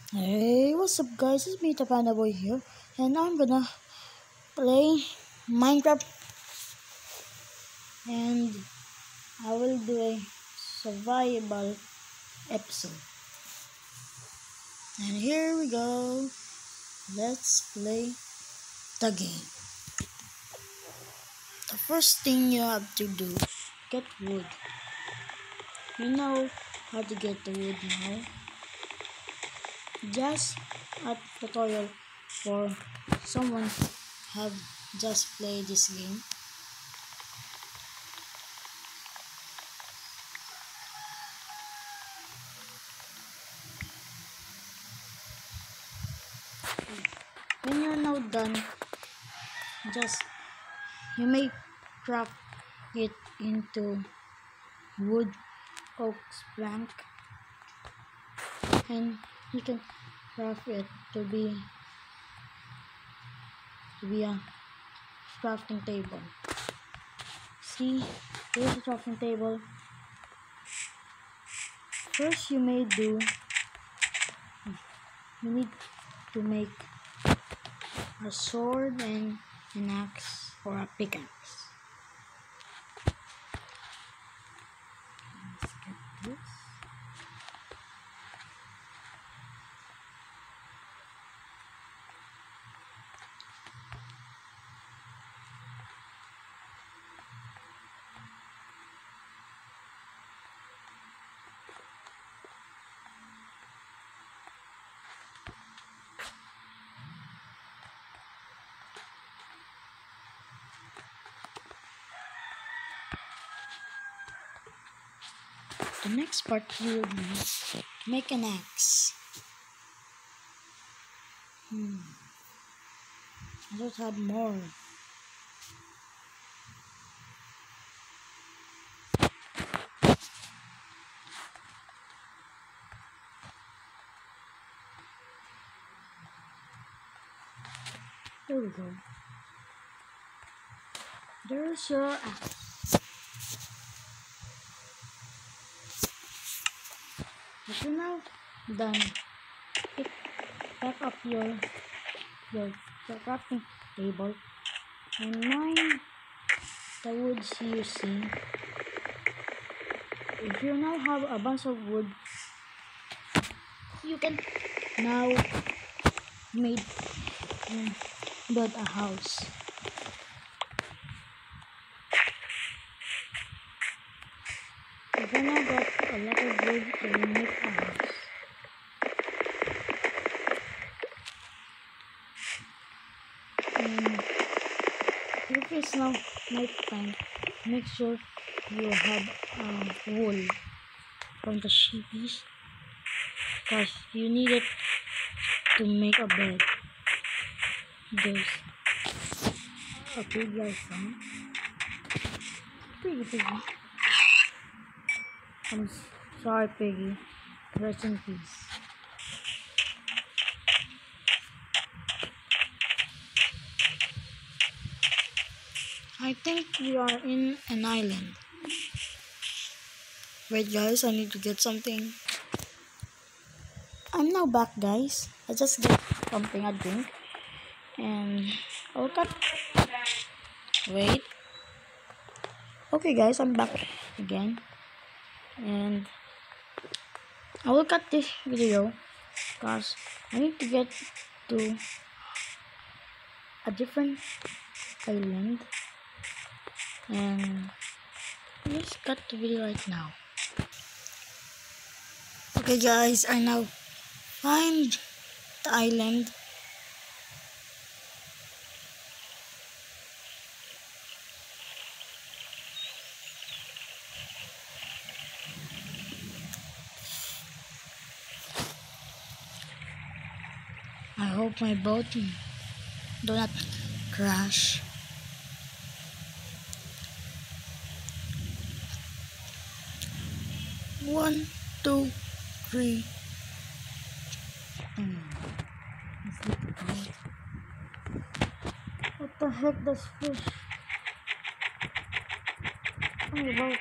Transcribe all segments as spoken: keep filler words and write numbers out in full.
Hey, what's up guys? It's me, the Panda Boy here, and I'm gonna play Minecraft, and I will do a survival episode. And here we go. Let's play the game. The first thing you have to do, get wood. You know how to get the wood now. Just a tutorial for someone have just played this game. When you're now done, just you may craft it into wood, oaks, plank, and you can craft it to be to be a crafting table. See, here's a crafting table. First, you may do you need to make a sword and an axe or a pickaxe. Let's get this. The next part you will need make an axe. Hmm. I don't have more. There we go. There's your axe. If you're now done, pick back up your your, your crafting table and mine the woods you see. If you now have a bunch of wood, you can now make um, build a house. If you now got a lot of wood, you will make a house. And if it's now night time, make sure you have um, wool from the sheepies because you need it to make a bed. There's a pig like that. Piggy, piggy. I'm sorry, Piggy. Rest in peace. I think we are in an island. Wait guys, I need to get something. I'm now back guys. I just get something I drink. And I'll cut. Wait. Okay guys, I'm back again. And I will cut this video because I need to get to a different island. And let's cut the video right now. Okay guys, I now find the island. I hope my boat do not crash. One, two, three. Hmm. What the heck, this fish? Oh, boat.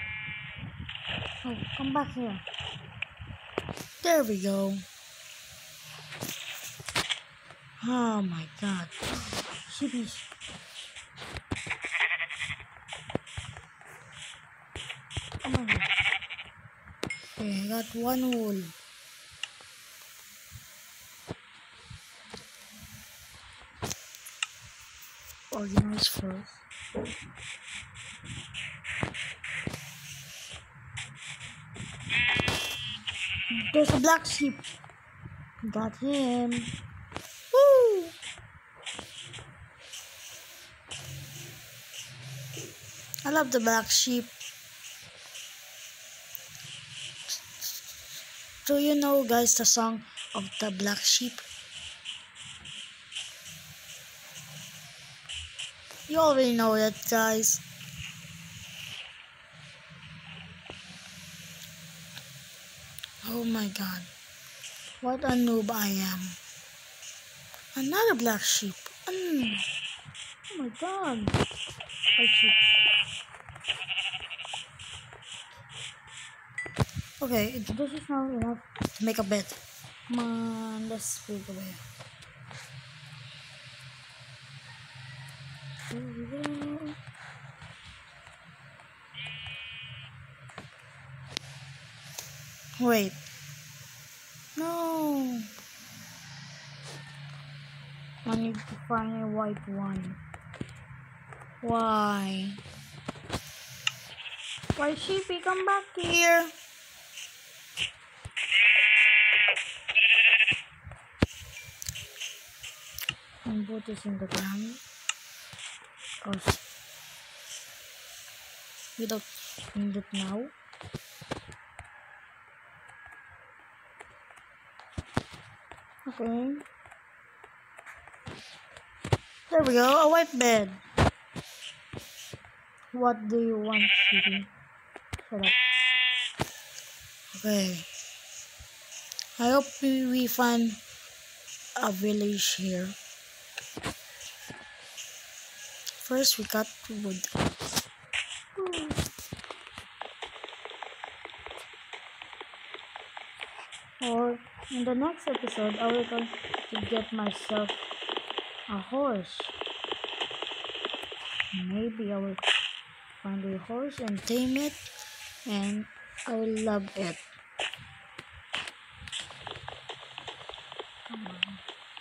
Oh, come back here. There we go. Oh my god. Sheepies. Oh my god. Okay, I got one wool. Organize first. There's a black sheep. Got him. Woo! I love the black sheep. Do you know, guys, the song of the black sheep? You already know that, guys. Oh my god. What a noob I am. Another black sheep. Mm. Oh my god. Black sheep. Okay, this is now enough to make a bed. Come on, let's break away. Wait. No. I need to find a white one. Why? Why, sheepy, come back here. And put this in the ground. Cause we don't need it now. Okay. There we go, a white bed. What do you want, Siri? Shut up. Okay. I hope we, we find a village here. First, we got wood. Ooh. Or in the next episode, I will going to get myself a horse. Maybe I will find a horse and tame it, and I will love it. Come on.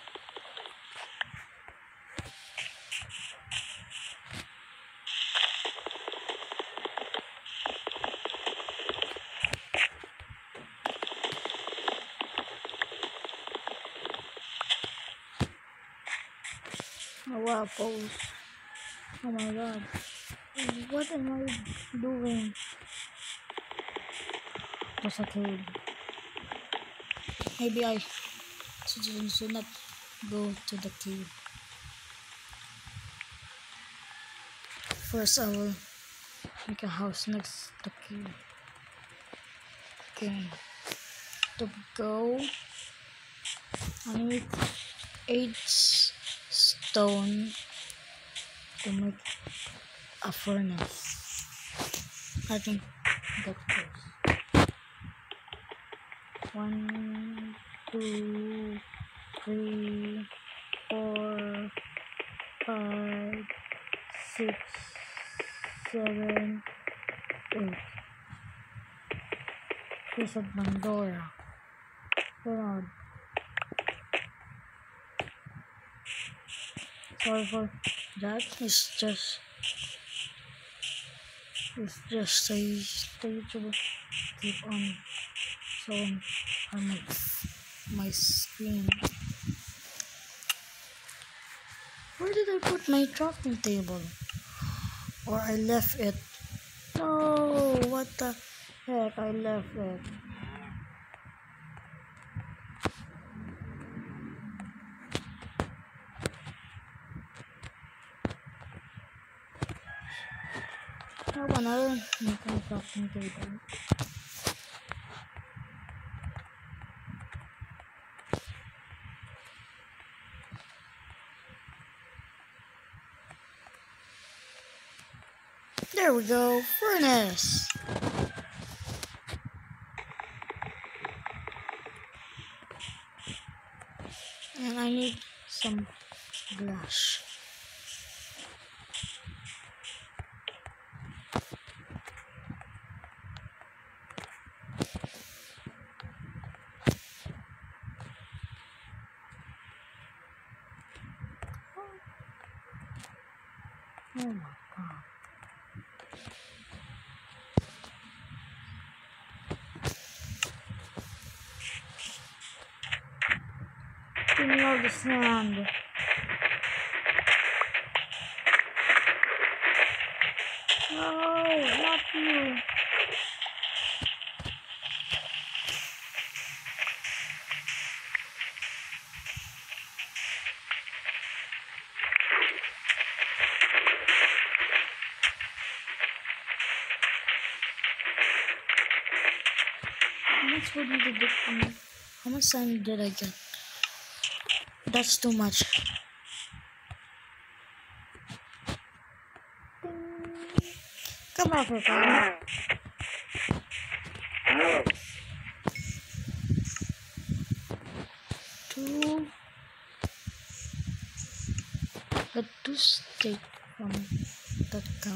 Oh, wow, pose. Oh my god. What am I doing? There's a cave. Maybe I should, should not go to the cave. First, I will make a house next to the cave. Okay. To go, I need eight stone to make a furnace. I think that's close. One, two, three, four, five, six, seven, eight. There's a Pandora. Hold. Sorry for that. It's just it's just a stage will keep on showing on my my screen. Where did I put my crafting table? Or I left it? No, what the heck? I left it. How about another making crafting table? There we go, furnace. And I need some glass. Oh my god. Give me all the sand. No, not you. How much wood did I get from it? How much sand did I get? That's too much. Come on, Papa. Two. Let two steak from that cow.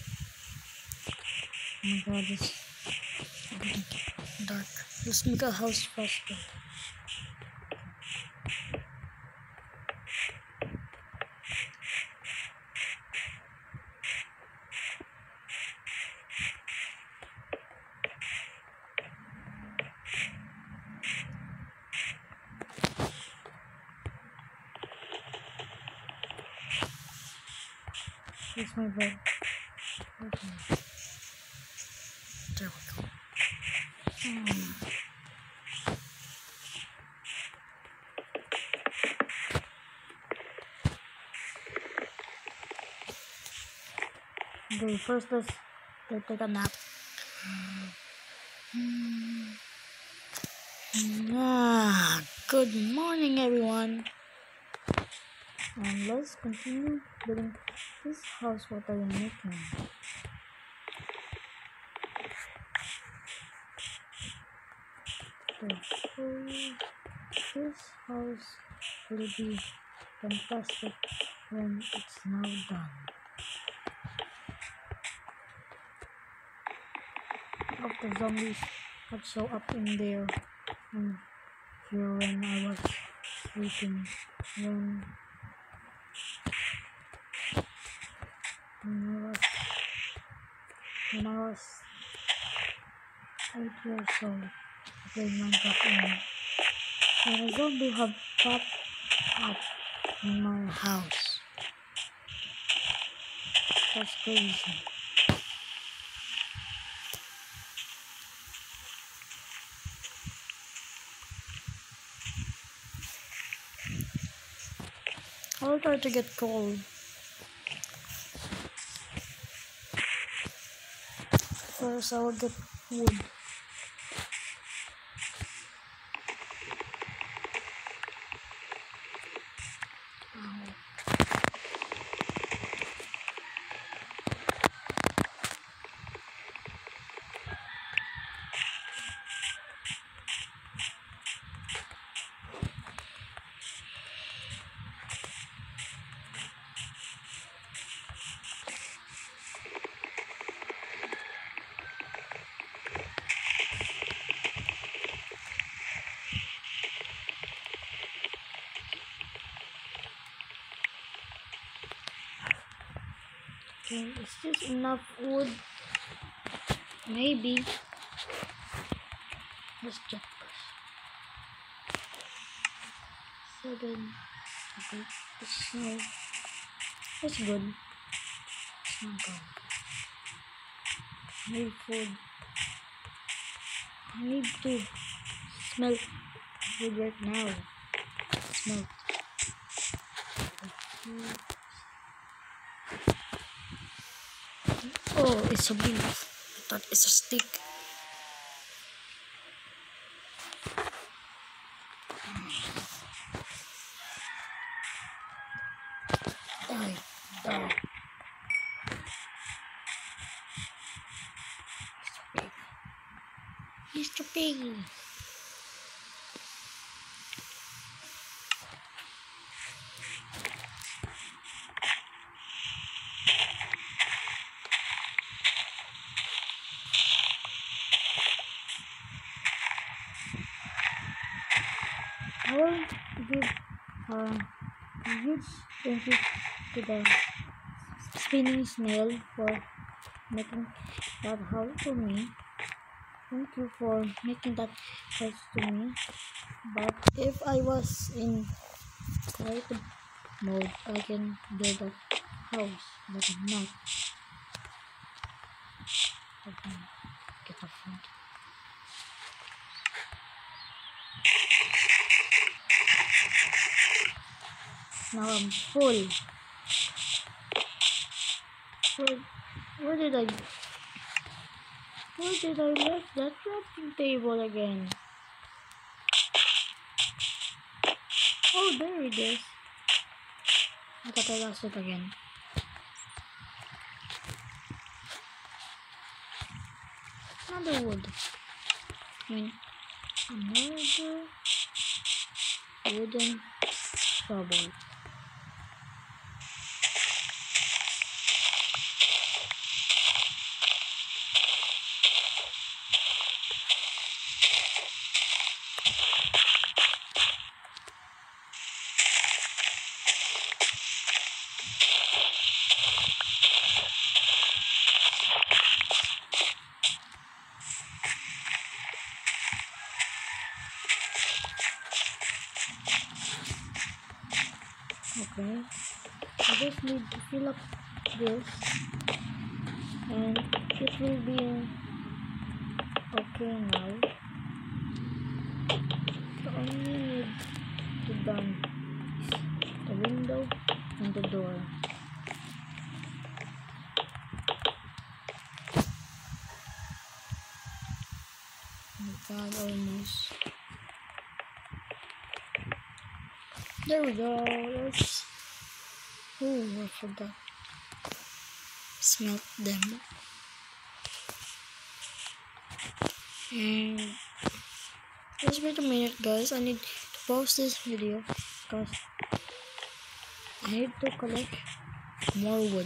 Oh my god, it's getting dark. Let's make a house faster. Here's my bed. Okay. There we go. Hmm. Okay, first let's, let's take a nap. Ah, good morning everyone. And let's continue building this house. What are you making? Okay, so this house will be fantastic when it's now done. Of the zombies got so up in there and here when I was sleeping, when when I was when I was eight years old playing Minecraft, and a zombie had popped up in my house. That's crazy. I'll try to get coal. First, I will get wood. Okay, is this enough wood? Maybe. Let's check first. Seven. Okay, it's no. It's good. It's not good. I need food. I need to smell food right now. Smell. Oh, it's a beef. I thought it's a stick. Die, die. Mister Piggy. I will give uh, a huge thank you to the spinning snail for making that house for me. Thank you for making that house to me. But if I was in creative mode, I can build a house, but I'm not. I can get a front. Now I'm full. Where, where did I? Where did I left that crafting table again? Oh, there it is. I thought I lost it again. Another wood. I mean, another wooden shovel. Okay, I just need to fill up this and it will be okay now. The only need to done is the window and the door. Oh my god, almost. There we go. Let's. Oh, I forgot. Smelt them. And just wait a minute, guys. I need to pause this video because I need to collect more wood.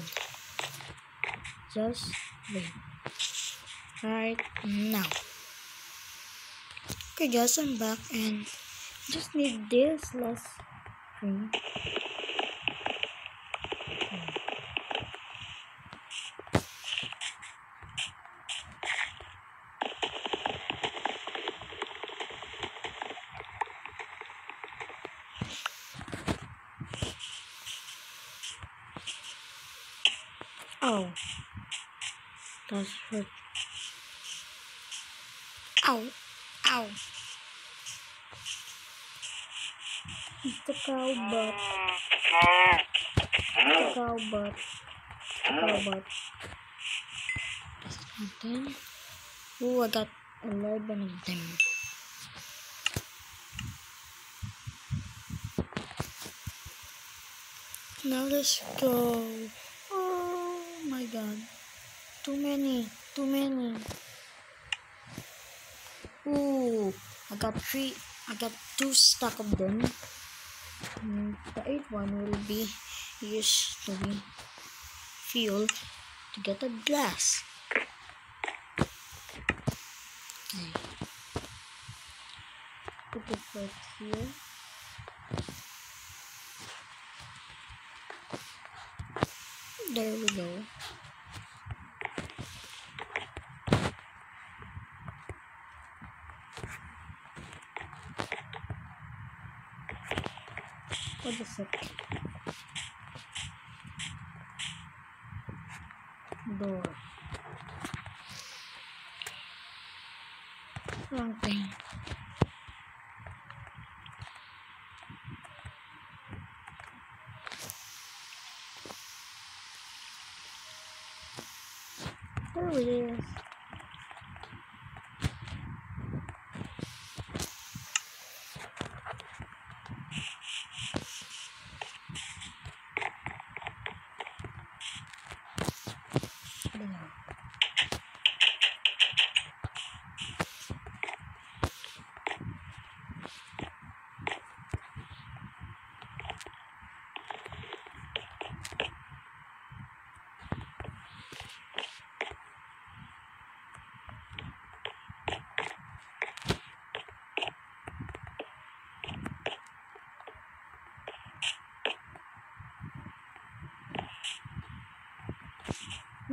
Just wait. Right now. Okay, guys, I'm back and just need this last thing. Oh, that's hurt. Ow, ow. It's the cow butt. The cow butt. The cow butt. Then, oh, I got eleven of them. Now let's go. Oh my god. Too many. Too many. Ooh, I got three. I got two stack of them. And the eighth one will be used to be fuel to get a glass. Okay. Put it right here. There we go. What is it? Door. Wrong thing. There it is.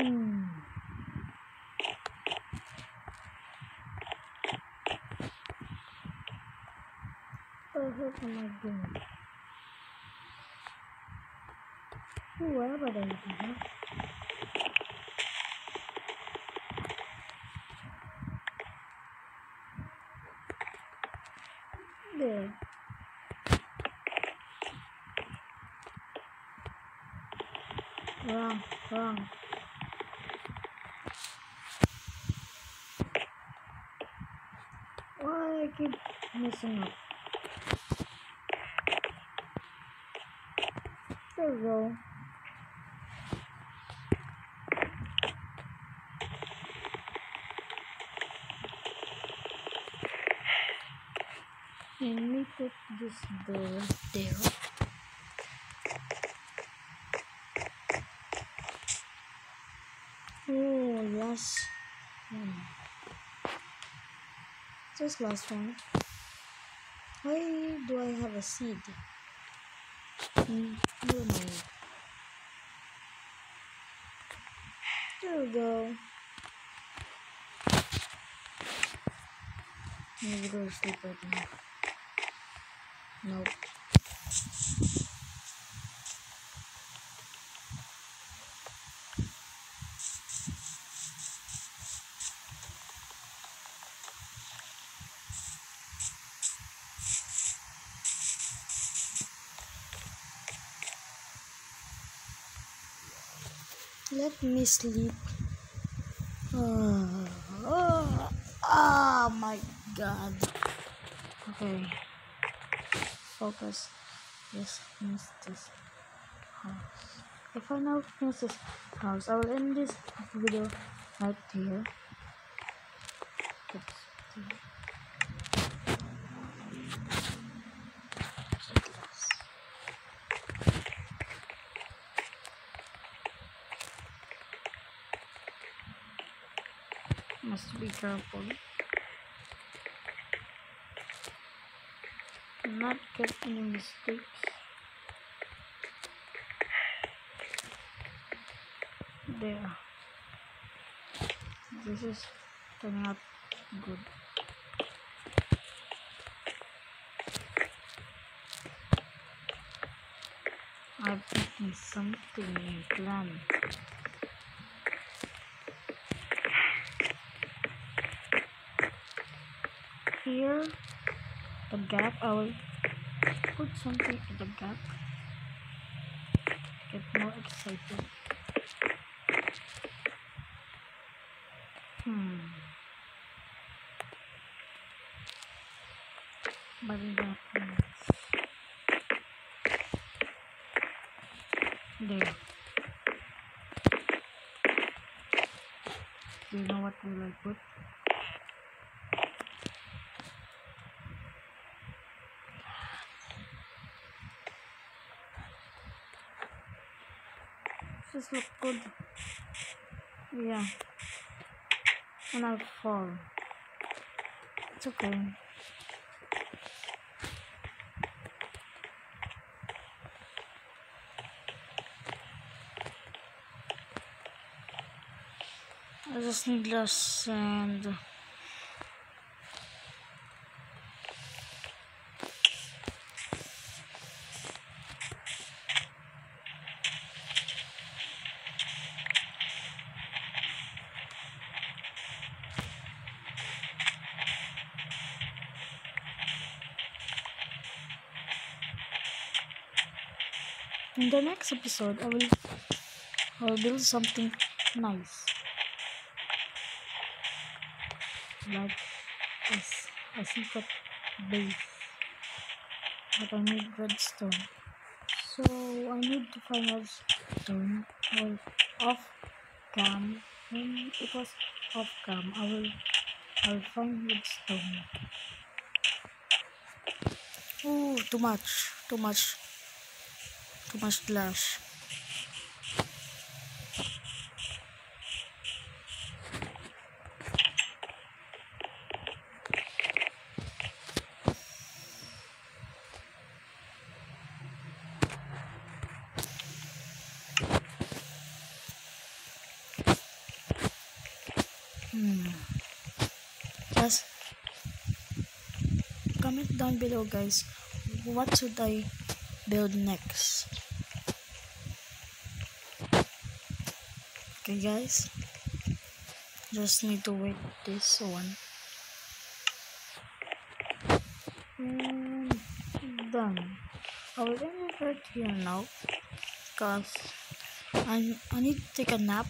Hmm. What the heck am I doing? Ooh, what about that? There. Wrong, wrong. Why I keep messing up? There we go. Let me put this door there. Oh, last one. Just last one. Why do I have a seed? Hmm, never mind. There we go. Maybe go to sleep right now. Nope. Let me sleep. Oh, oh, oh my god. Okay. Focus. Yes, finish this house. If I now finish this house, I will end this video right here. Must be careful. Not get any mistakes. There. This is turning out good. I've written something in plan. Here, the gap, I will put something in the gap. Get more excited. Hmm. But that means there. Do you know what will I put? This look good. Yeah. And I'll fall. It's okay. I just need less sand. In the next episode, I will, I will build something nice, like this, a secret base. But I need redstone, so I need to find redstone. Well, off cam. When it was off cam, I will, I will find redstone. Oh, too much, too much, too much glass. Hmm. Just comment down below, guys. What should I build next? Okay, guys. Just need to wait this one. And done. I will end it right here now, cause I I need to take a nap.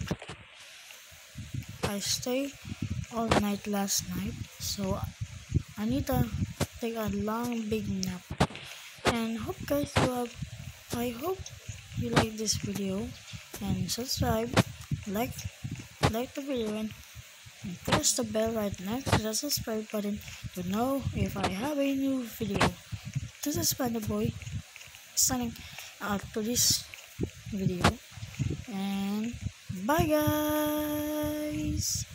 I stay all night last night, so I need to take a long big nap. And hope guys you have I hope you like this video and subscribe, like like the video and, and press the bell right next to the subscribe button to know if I have a new video. This is Panda Boy signing out to this video and bye guys.